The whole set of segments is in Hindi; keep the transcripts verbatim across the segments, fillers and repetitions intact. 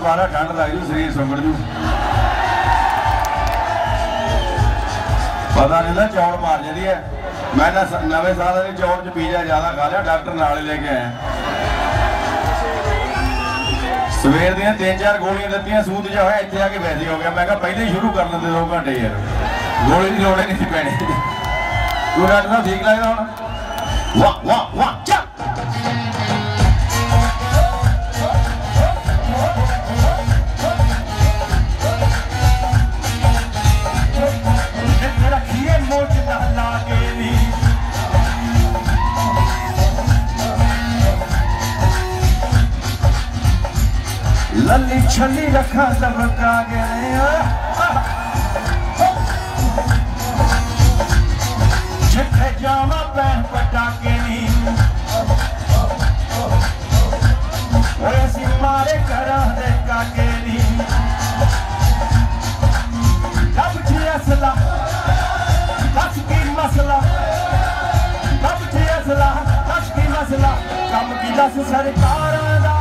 पाला ठंड लग जू शरीर सुंगड़ जू पता नहीं था चौड़ मार जाती है। मैं नवे साल में चौड़ च पीजा ज्यादा खा लिया डॉक्टर नाल ही लेके आया सवेर दियां तीन चार गोलियां दित्तियां सूद जो है इत्थे आके वैसे हो गया। मैं कहा पहले ही शुरू कर लेंदे दो घंटे यार गोली की लोड़ ही नहीं पैनी। तू डॉक्टर साहब ठीक लगदा हुण वाह वाह वाह चल लली छली रखा सबका गया जिथे जावा पैन पटाके नी ऐसी मारे करा दे काके नी कब थी असला दस की मसला कब थी असला दस की मसला कम की दस सरकार दा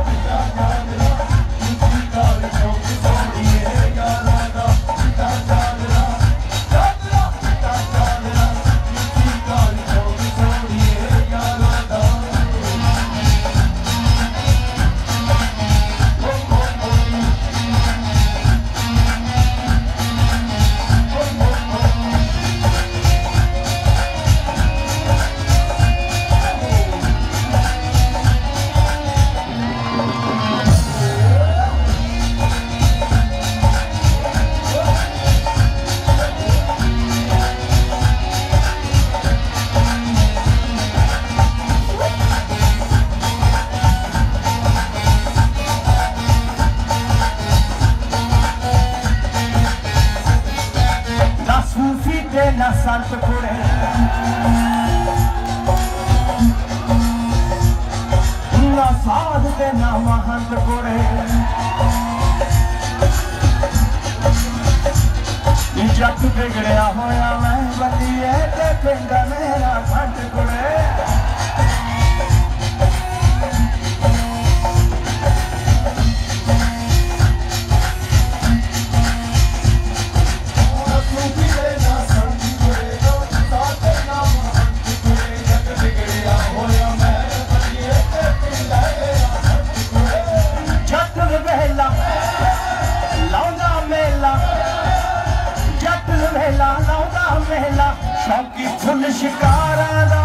ना संत कुड़े ना साध दे ना महंत कुड़े जग बिगड़िया होया मैं बंदिए ते पिंड मेरा खंड कुड़े शौकी फुल शिकारा दा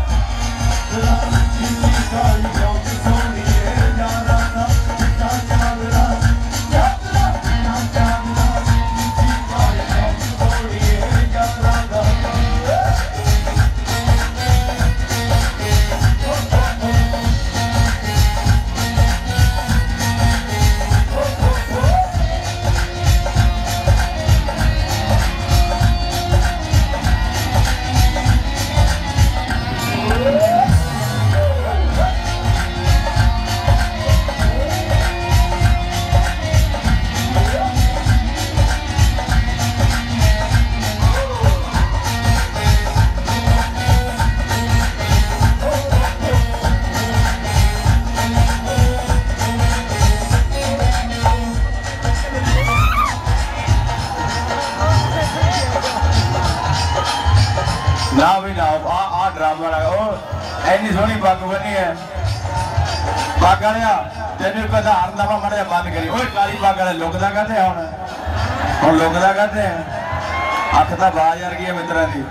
ना भी ना आ आ ड्रामा लगा ओ ऐनी सोहनी पग बनी है पग वालिया तेन पता हर दफा मड़ा बंद करी ओए काली पग वाले लुकदा कहते हुण हुण लुकदा कहते अख तो बाज वर्गी है मित्रा की।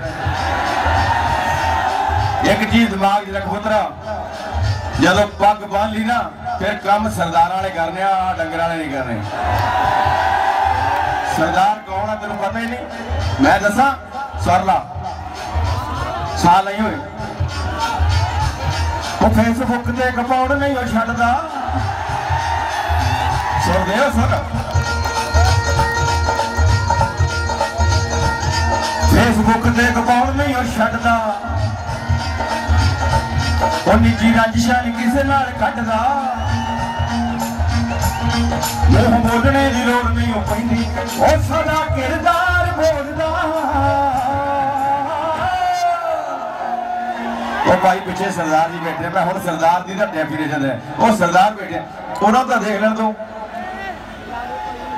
एक चीज दिमाग च रख पुत्रा जदों पग बन ली ना फिर काम सरदार वाले करने डंगर वाले नहीं करने। सरदार कौन है तेन पता ही नहीं। मैं दसा सरला साल नहीं हुए वो फेसबुक से कपाउड़ नहीं हो छड्डदा सुन दे सुन फेसबुक से कपाउड़ नहीं हो छड्डदा वो निजी रंजिशां किसी नाल कड्डदा मुंह बोलने की लोड़ नहीं हो पैंदी वो साडा किरदार बोलदा भाई पिछे सरदार जी बैठे मैं हूँ सरदार की डेफिनेशन है वो सरदार बैठे उन्होंने तो देख लें तू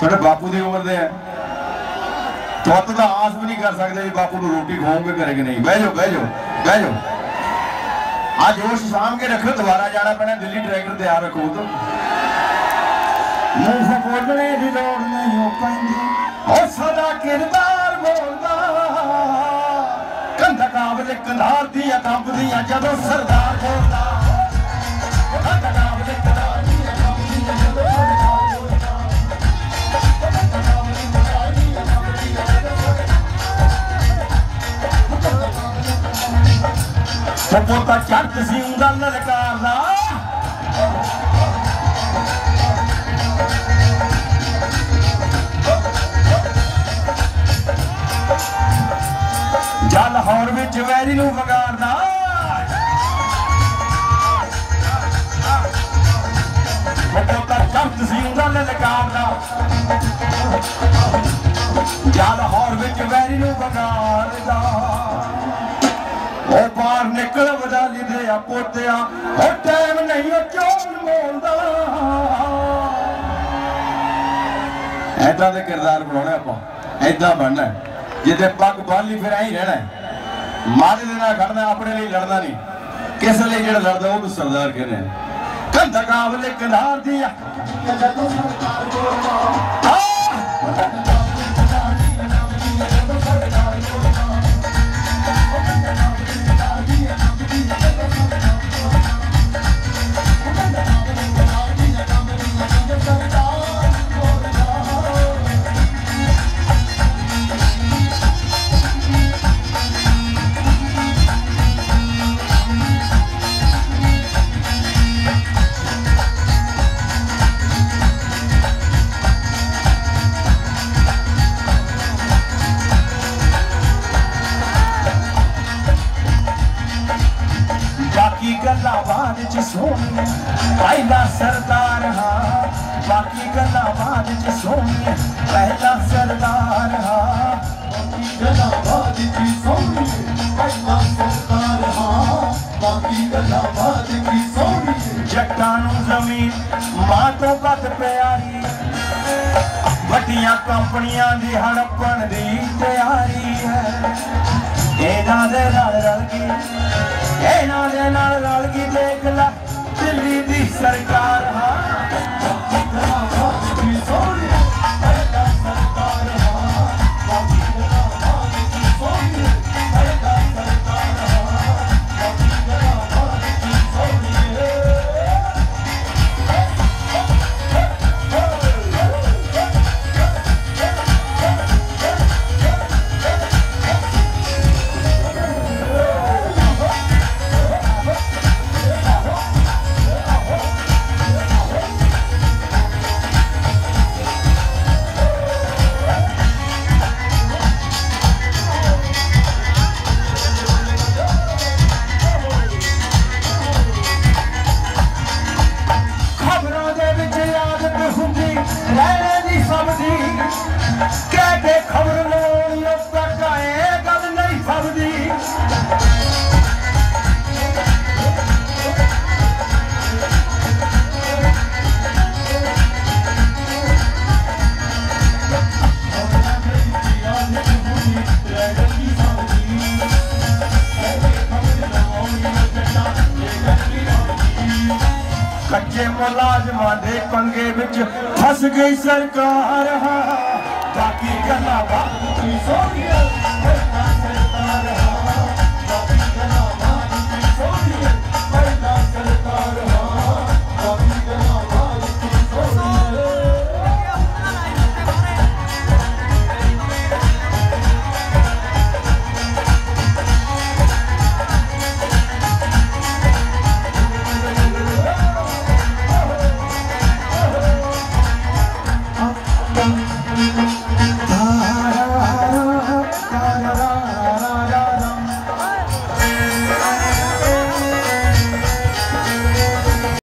थोड़े बापू की उम्र दे तुत तो आस भी नहीं कर सकते बापू को रोटी खाओगे घरे कि नहीं। बह जाओ बह जाओ बह जाओ आज जोश शाम के रखो दोबारा जाना पैना दिल्ली ट्रैक्टर तैयार रखो तो मुंह बोलने की लोड़ नहीं हो पाएंदी और सदा किरदार बोलदा कंधा काबले कंधार दिया कंब दिया जदों सरदार बोलदा कंधा काबले कंधार दिया कंब दिया जदों सरदार बोलदा कंधा काबले कंधार दिया कंब दिया जदों सरदार पोता चट सी उंदा ललकारदा जा लाहौर विच वैरी नूं वगारदा पोता चट सी उंदा ललकारदा जा लाहौर विच वैरी नूं वगारदा ओ बाहर निकल वडाली दे आ पोतिया ओ टाइम नहीं ओ चोल मोलदा ऐदा दे किरदार बनाने आपां ऐदा बनना जिथे पग बन ली फिर ऐ रहना मारे दे नाल खड़ना अपने लिए लड़ना नहीं किस लिए जेड़ा लड़दा वो सरदार कहने कंधा काबले कंधार दिया गल्ला बाद च सोनी पहला सरदार हाँ बाकी गल्ला बाद च सोनी पहला सरदार हाँ बाकी गल्ला बाद च सोनी पहला सरदार हाँ बाकी गल्ला बाद च सोनी जट्टां नूं ज़मीन मां तो बद प्यारी वड्डियां कंपनियां दी हड़पण दी तैयारी है इन्हां दे नाल रल गई इन्हां दे नाल रल गई देख ला दिल्ली दी सरकार हाँ कच्चे मुलाजमां दे पंगे विच फस गई सरकार बाकी गल्लां बात की सोनिया।